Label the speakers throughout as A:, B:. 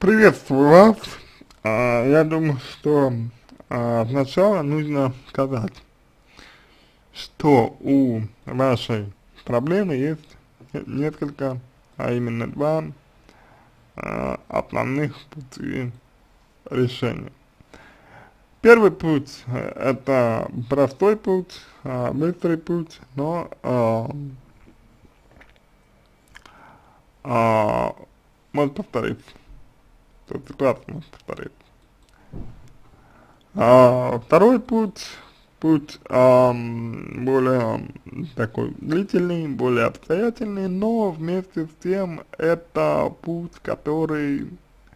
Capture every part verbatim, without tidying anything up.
A: Приветствую вас. А, я думаю, что а, сначала нужно сказать, что у вашей проблемы есть несколько, а именно два а, основных пути решения. Первый путь – это простой путь, а, быстрый путь, но а, а, может повториться, то есть ситуация может повториться. А, второй путь, путь ам, более такой длительный, более обстоятельный, но вместе с тем это путь, который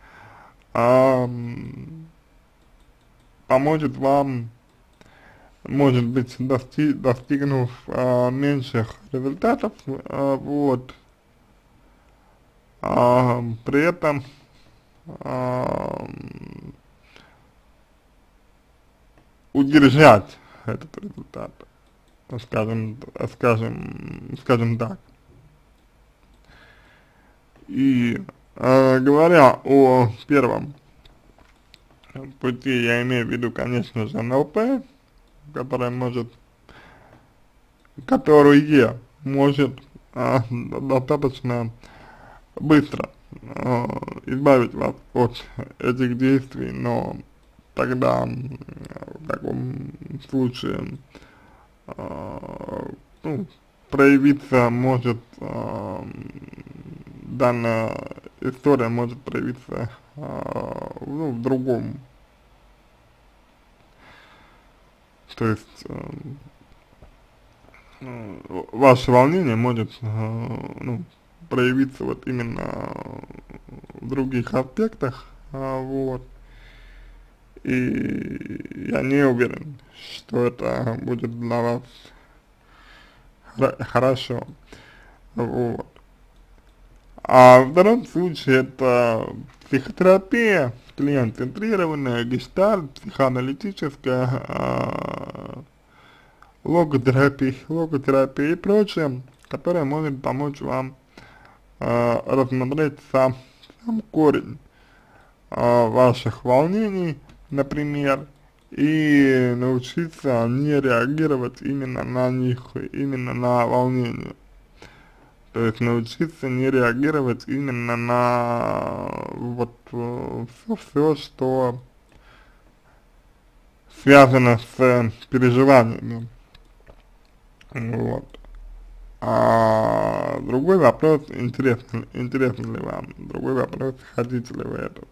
A: ам, поможет вам, может быть, дости достигнув а, меньших результатов, а, вот, а, при этом ам, удержать этот результат, скажем, скажем, скажем так. И э, говоря о первом пути, я имею в виду, конечно же, эн эл пэ, который может, которое может э, достаточно быстро э, избавить вас от этих действий, но тогда в таком случае э, ну, проявиться может, э, данная история может проявиться э, ну, в другом, то есть э, э, ваше волнение может э, ну, проявиться вот именно в других аспектах, э, вот, и я не уверен, что это будет для вас хорошо, вот. А в втором случае это психотерапия, клиент-центрированная, гештальт, психоаналитическая, а, логотерапия, логотерапия и прочее, которая может помочь вам а, рассмотреть сам, сам корень а, ваших волнений, например, и научиться не реагировать именно на них, именно на волнение. То есть научиться не реагировать именно на вот все, все, что связано с переживаниями. Вот. А другой вопрос, интересно, интересно ли вам, другой вопрос, хотите ли вы это.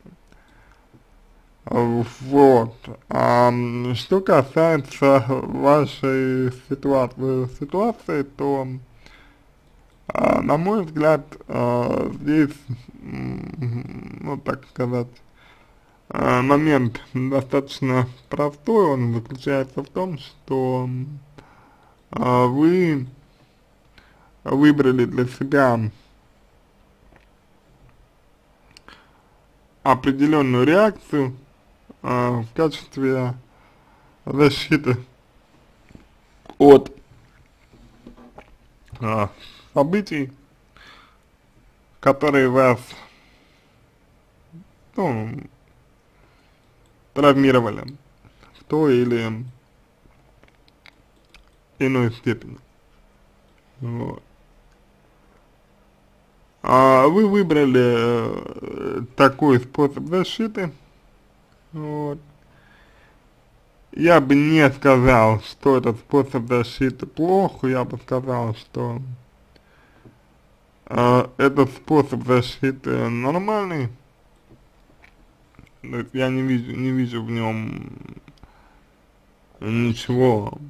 A: Вот. А, что касается вашей ситуации, ситуации, то, а, на мой взгляд, а, здесь, ну так сказать, а, момент достаточно простой, он заключается в том, что а, вы выбрали для себя определенную реакцию а, в качестве защиты от а, событий, которые вас, ну, травмировали в той или иной степени. Вот. А вы выбрали э, такой способ защиты. Вот. Я бы не сказал, что этот способ защиты плох, я бы сказал, что э, этот способ защиты нормальный. То есть я не вижу, не вижу в нем ничего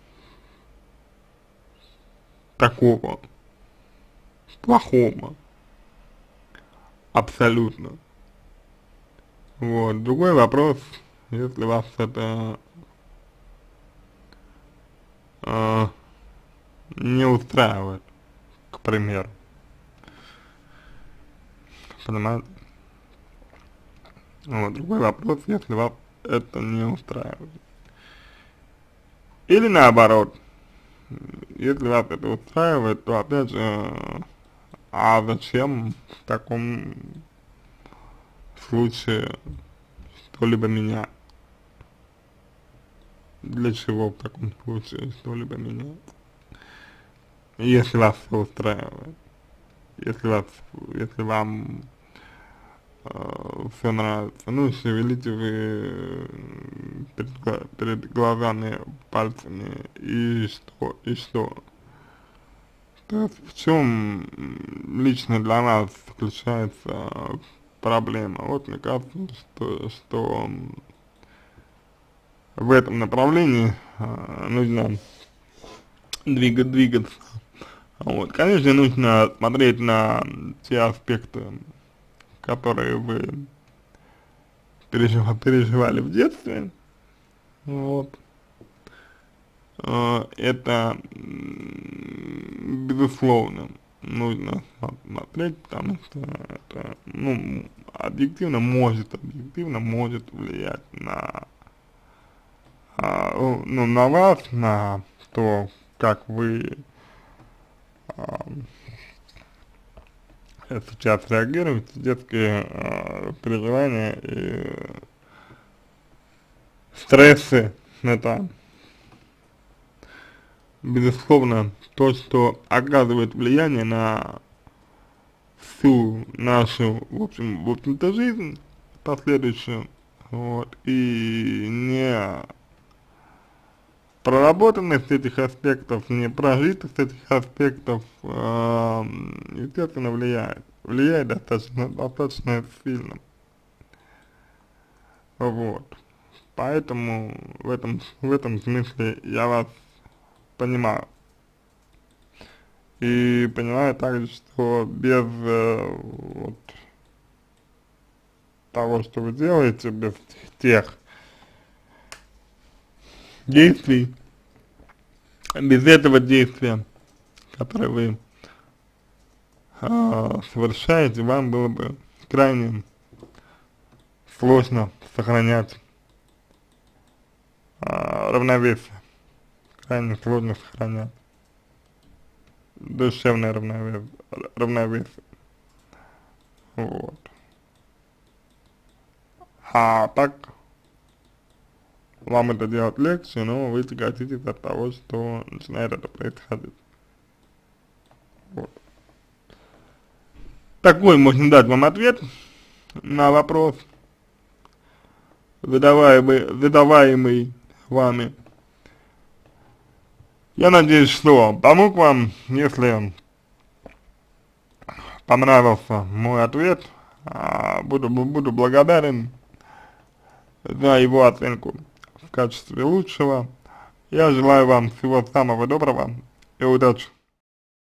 A: такого плохого, абсолютно. Вот, другой вопрос, если вас это э, не устраивает, к примеру, понимаете? Вот, другой вопрос, если вас это не устраивает. Или наоборот, если вас это устраивает, то опять же, а зачем в таком случае что-либо менять. Для чего в таком случае что-либо менять? Если вас все устраивает, если вас, если вам э, все нравится, ну, шевелите вы перед, гла- перед глазами пальцами, и что, и что? То есть в чем лично для нас заключается проблема? Вот мне кажется, что, что в этом направлении э, нужно двигать, двигаться. Вот, конечно, нужно смотреть на те аспекты, которые вы пережив, переживали в детстве. Вот. Э, Это, безусловно, нужно смотреть, потому что это, ну, объективно может, объективно может влиять на, а, ну, на вас, на то, как вы а, сейчас реагируете, детские а, переживания и стрессы. Это, безусловно, то, что оказывает влияние на всю нашу, в общем, в общем-то, жизнь последующую, вот, и не проработанность этих аспектов, не прожитость этих аспектов, э, естественно, влияет, влияет достаточно, достаточно сильно, вот, поэтому в этом, в этом смысле я вас понимаю. И понимаю также, что без э, вот, того, что вы делаете, без тех действий, без этого действия, которое вы э, совершаете, вам было бы крайне сложно сохранять э, равновесие, крайне сложно сохранять душевное равновесие, равновесие. Вот. А так, вам это делать легче, но вы тяготитесь от того, что начинает это происходить. Вот. Такой можно дать вам ответ на вопрос, задаваемый, задаваемый вами. Я надеюсь, что помог вам. Если понравился мой ответ, буду, буду благодарен за его оценку в качестве лучшего. Я желаю вам всего самого доброго и удачи.